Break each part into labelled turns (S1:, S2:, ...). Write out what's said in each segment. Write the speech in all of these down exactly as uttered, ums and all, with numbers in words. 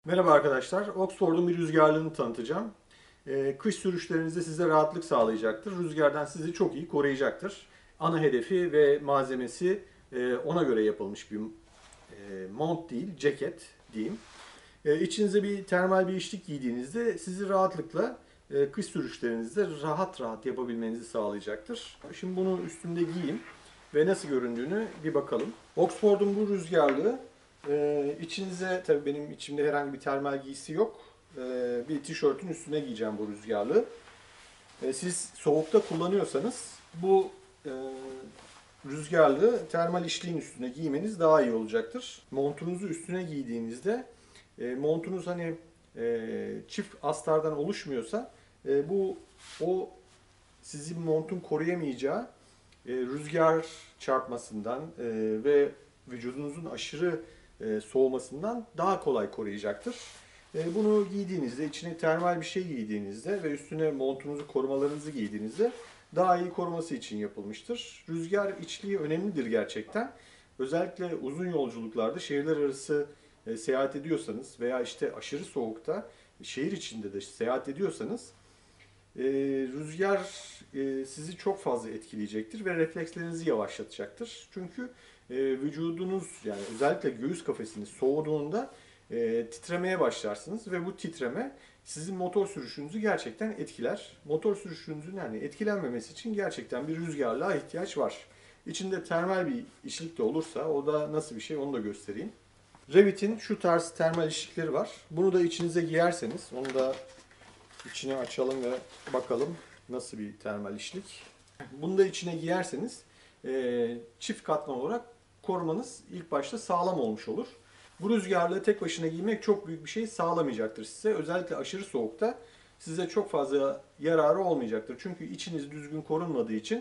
S1: Merhaba arkadaşlar. Oxford'un bir rüzgarlığını tanıtacağım. Ee, kış sürüşlerinizde size rahatlık sağlayacaktır. Rüzgardan sizi çok iyi koruyacaktır. Ana hedefi ve malzemesi e, ona göre yapılmış bir e, mont değil, ceket diyeyim. E, içinize bir termal bir içlik giydiğinizde sizi rahatlıkla e, kış sürüşlerinizde rahat rahat yapabilmenizi sağlayacaktır. Şimdi bunu üstümde giyeyim ve nasıl göründüğünü bir bakalım. Oxford'un bu rüzgarlığı e, içinize, tabii benim içimde herhangi bir termal giysi yok. E, bir tişörtün üstüne giyeceğim bu rüzgarlığı. E, siz soğukta kullanıyorsanız bu e, rüzgarlığı termal içliğin üstüne giymeniz daha iyi olacaktır. Montunuzu üstüne giydiğinizde e, montunuz hani e, çift astardan oluşmuyorsa e, bu o sizin montun koruyamayacağı e, rüzgar çarpmasından e, ve vücudunuzun aşırı e, soğumasından daha kolay koruyacaktır. E, bunu giydiğinizde, içine termal bir şey giydiğinizde ve üstüne montunuzu, korumalarınızı giydiğinizde daha iyi koruması için yapılmıştır. Rüzgar içliği önemlidir gerçekten. Özellikle uzun yolculuklarda şehirler arası e, seyahat ediyorsanız veya işte aşırı soğukta şehir içinde de seyahat ediyorsanız e, rüzgar e, sizi çok fazla etkileyecektir ve reflekslerinizi yavaşlatacaktır. Çünkü e, vücudunuz, yani özellikle göğüs kafesiniz soğuduğunda e, titremeye başlarsınız ve bu titreme sizin motor sürüşünüzü gerçekten etkiler. Motor sürüşünüzün yani etkilenmemesi için gerçekten bir rüzgarlığa ihtiyaç var. İçinde termal bir içlik de olursa o da nasıl bir şey onu da göstereyim. Revit'in şu tarz termal içlikleri var. Bunu da içinize giyerseniz, onu da içine açalım ve bakalım nasıl bir termal içlik. Bunu da içine giyerseniz e, çift katman olarak korumanız ilk başta sağlam olmuş olur. Bu rüzgarlığı tek başına giymek çok büyük bir şey sağlamayacaktır size. Özellikle aşırı soğukta size çok fazla yararı olmayacaktır. Çünkü içiniz düzgün korunmadığı için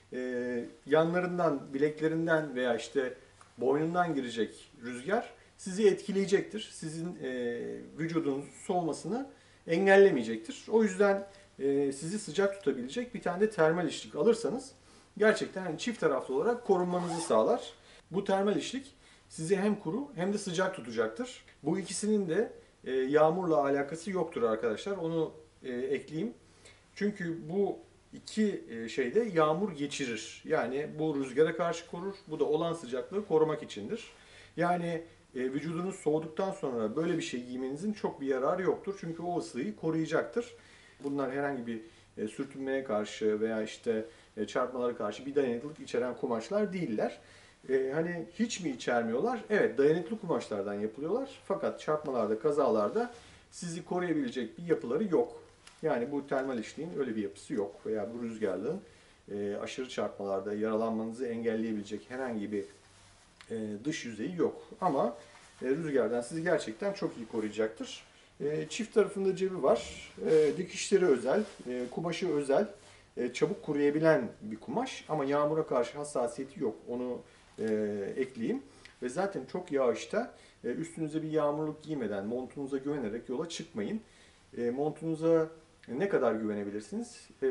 S1: e, yanlarından, bileklerinden veya işte boynundan girecek rüzgar sizi etkileyecektir. Sizin e, vücudunuzun soğumasını engellemeyecektir. O yüzden e, sizi sıcak tutabilecek bir tane de termal içlik alırsanız gerçekten hani çift taraflı olarak korunmanızı sağlar. Bu termal içlik sizi hem kuru hem de sıcak tutacaktır. Bu ikisinin de e, yağmurla alakası yoktur arkadaşlar. Onu e, ekleyeyim. Çünkü bu iki e, şey de yağmur geçirir. Yani bu rüzgara karşı korur. Bu da olan sıcaklığı korumak içindir. Yani e, vücudunuz soğuduktan sonra böyle bir şey giymenizin çok bir yararı yoktur. Çünkü o ısıyı koruyacaktır. Bunlar herhangi bir e, sürtünmeye karşı veya işte e, çarpmalara karşı bir dayanıklılık içeren kumaşlar değiller. E, hani hiç mi içermiyorlar? Evet, dayanıklı kumaşlardan yapılıyorlar. Fakat çarpmalarda, kazalarda sizi koruyabilecek bir yapıları yok. Yani bu termal içliğin öyle bir yapısı yok veya bu rüzgarlığın e, aşırı çarpmalarda yaralanmanızı engelleyebilecek herhangi bir e, dış yüzeyi yok. Ama e, rüzgardan sizi gerçekten çok iyi koruyacaktır. E, çift tarafında cebi var. E, dikişleri özel, e, kumaşı özel. E, çabuk kuruyabilen bir kumaş ama yağmura karşı hassasiyeti yok. Onu e, ekleyeyim. Ve zaten çok yağışta e, üstünüze bir yağmurluk giymeden montunuza güvenerek yola çıkmayın. E, montunuza ne kadar güvenebilirsiniz? E,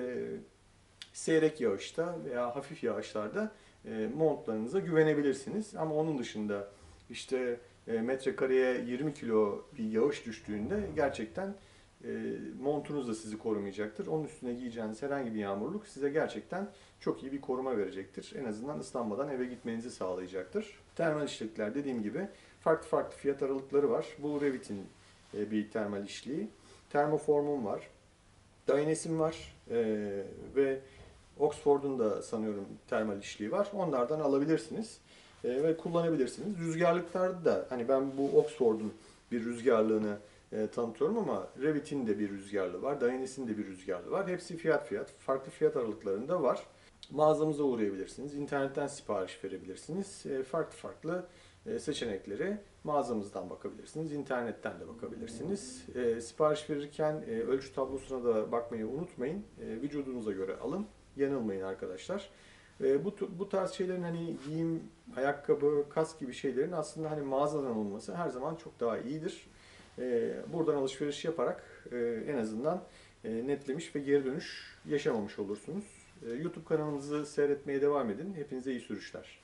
S1: seyrek yağışta veya hafif yağışlarda e, montlarınıza güvenebilirsiniz. Ama onun dışında işte e, metrekareye yirmi kilo bir yağış düştüğünde gerçekten e, montunuz da sizi korumayacaktır. Onun üstüne giyeceğiniz herhangi bir yağmurluk size gerçekten çok iyi bir koruma verecektir. En azından ıslanmadan eve gitmenizi sağlayacaktır. Termal içlikler dediğim gibi farklı farklı fiyat aralıkları var. Bu Revit'in e, bir termal içliği. Termoform'um var. Dynesim var e, ve Oxford'un da sanıyorum termal içliği var. Onlardan alabilirsiniz e, ve kullanabilirsiniz. Rüzgarlıklarda da hani ben bu Oxford'un bir rüzgarlığını e, tanıtıyorum ama Revit'in de bir rüzgarlığı var. Dynesim'in de bir rüzgarlığı var. Hepsi fiyat fiyat. Farklı fiyat aralıklarında var. Mağazamıza uğrayabilirsiniz. İnternetten sipariş verebilirsiniz. E, farklı farklı e, seçenekleri mağazamızdan bakabilirsiniz. İnternetten de bakabilirsiniz. E, sipariş verirken e, ölçü tablosuna da bakmayı unutmayın. E, vücudunuza göre alın. Yanılmayın arkadaşlar. E, bu bu tarz şeylerin hani giyim, ayakkabı, kask gibi şeylerin aslında hani mağazadan olması her zaman çok daha iyidir. E, buradan alışveriş yaparak e, en azından e, netlemiş ve geri dönüş yaşamamış olursunuz. E, YouTube kanalımızı seyretmeye devam edin. Hepinize iyi sürüşler.